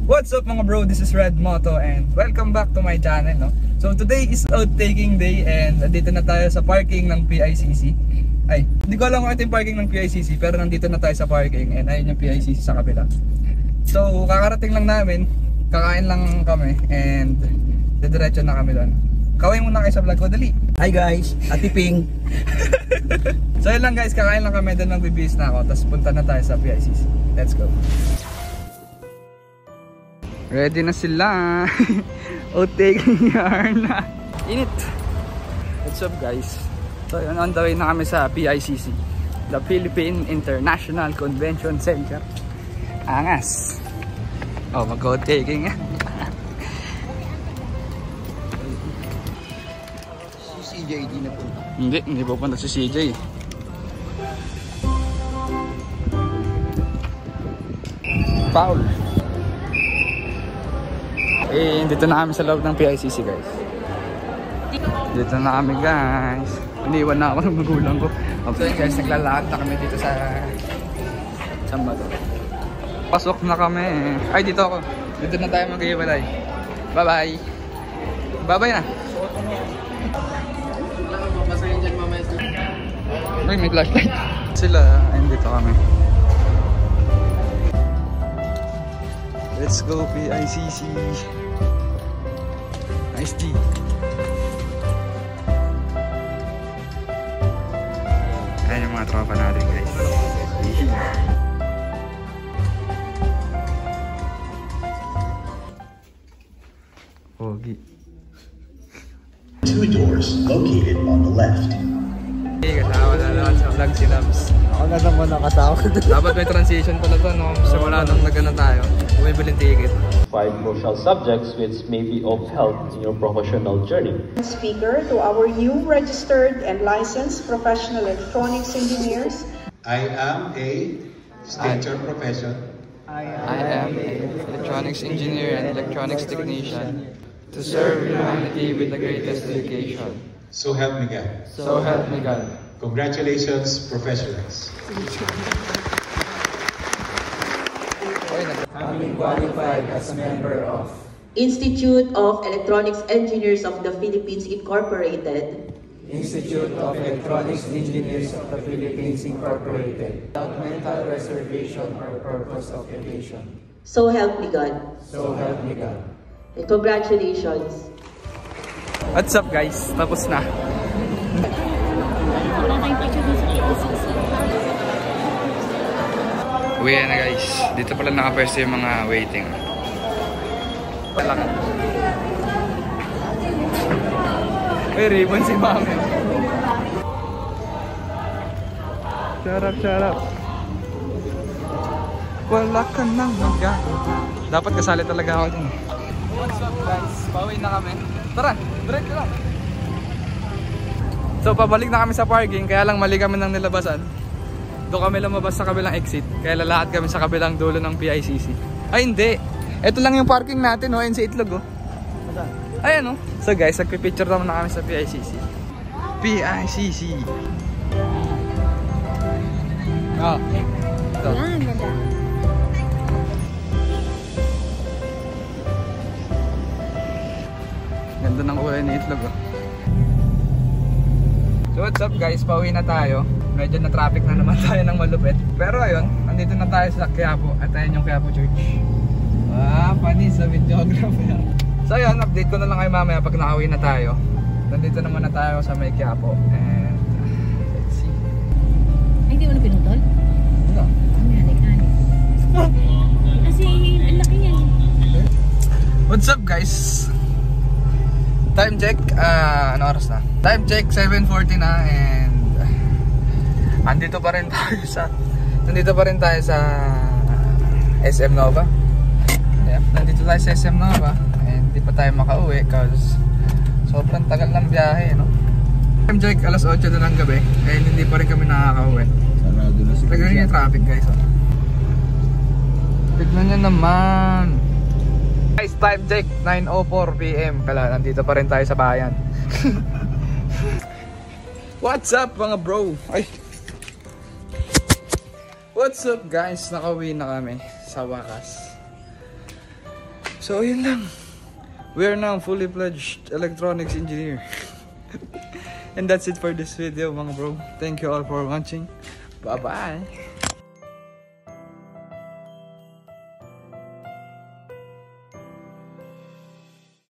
What's up mga bro, this is Red Moto and welcome back to my channel, no? So today is out-taking day and nandito na tayo sa parking ng PICC. Ay, hindi ko alam kung ito yung parking ng PICC pero nandito na tayo sa parking and ayun yung PICC sa kabila. So kakarating lang namin, kakain lang kami and didiretso na kami doon. Kaway muna kayo sa vlog ko, dali! Hi guys, Ate Ping! So yun lang guys, kakain lang kami, doon magbibihis na ako tapos punta na tayo sa PICC. Let's go! Ready na sila. Out-taking yarn na. Init. What's up guys? So yun, on the way na kami sa PICC, the Philippine International Convention Center. Angas. Oh, mag-out-taking. Si CJ di na punta. Hindi pupunta si CJ. Foul. Eh, dito na kami sa loob ng PICC guys. Dito na kami guys. Iniwan na ako ng magulang ko. Okay guys, naglalakad na kami dito sa saan ba to? Pasok na kami. Ay, dito ako. Dito na tayo mag-iwalay. Bye bye. Bye bye na. Ay, may flashlight. Sila, ayun dito kami. Let's go PICC. Nice tea. Ayan yung mga tropa natin guys. Pogi. Two doors located on the left. Hey, kasama na naman sa vlog si Labs. Ako na naman nakatawag. Dapat may transition pala to, no? Simula nung nagana tayo. Bumibiling ticket. 5 crucial subjects which may be of help in your professional journey. Speaker to our new registered and licensed professional electronics engineers. I am a stature profession. I am an electronics engineer and electronics technician to serve humanity with the greatest dedication. So help me God. So help me God. Congratulations, professionals. Having qualified as a member of Institute of Electronics Engineers of the Philippines Incorporated. Institute of Electronics Engineers of the Philippines Incorporated without mental reservation or purpose of evasion. So help me God. So help me God. And congratulations. What's up guys? Tapos na. Uwi na guys. Dito pala nakapwesto yung mga waiting. Walang. Uy, ribbon si mami. Shut up. Wala ka nang magagawa. Dapat kasali talaga ako din. What's up guys? Pauwi na kami. Tara, diretso lang. So pabalik na kami sa parking, kaya lang mali kami ng nilabasan. Doon kami lumabas sa kabilang exit, kaya lalakad kami sa kabilang dulo ng PICC. Ay hindi, ito lang yung parking natin, oh, sa Itlog, oh. Ayan, oh. So guys, nagpipicture naman na kami sa PICC. PICC. Oh, ito. Ganda ng kulay ni Itlog, oh. So what's up guys, pauwi na tayo. Medyo na traffic na naman tayo ng malupit. Pero ayun, nandito na tayo sa Quiapo. At ayun yung Quiapo Church. Panis sa videographer. So ayun, update ko na lang kayo mamaya pag nakauwi na tayo. Nandito naman na tayo sa may Quiapo. And let's see. Ay, hindi mo na pinutol? No. Kasi ang laki yan. What's up guys? Time check, ano oras na? Time check, 7:40 na and nandito pa rin tayo sa SM Nova. Yeah, nandito tayo sa SM Nova and hindi pa tayo makauwi cause sobrang tagal ng biyahe, no? Time check, alas 8 na ng gabi and hindi pa rin kami nakakauwi. Sarado na si Tignan nyo yung traffic guys, oh. Tignan nyo naman. Guys, time check, 9:04 PM. Kala, nandito pa rin tayo sa bayan. What's up mga bro? Ay. What's up guys? Nakauwi na kami sa wakas. So yun lang. We are now fully fledged electronics engineer. And that's it for this video mga bro. Thank you all for watching. Bye bye.